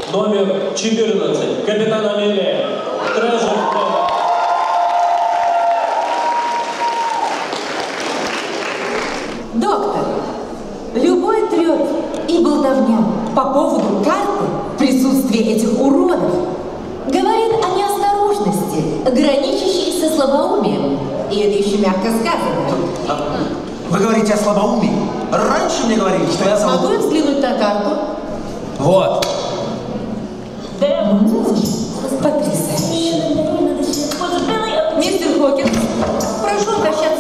Номер 14. Капитан Амелия. Трежер. Доктор, любой трёп и болтовня по поводу карты присутствия этих уродов говорит о неосторожности, граничащей со слабоумием. И это еще мягко сказано. Вы говорите о слабоумии? Раньше мне говорили, что я забыл. Могу я взглянуть на карту? Вот. Потрясающе. Мистер Хокинс, прошу обращаться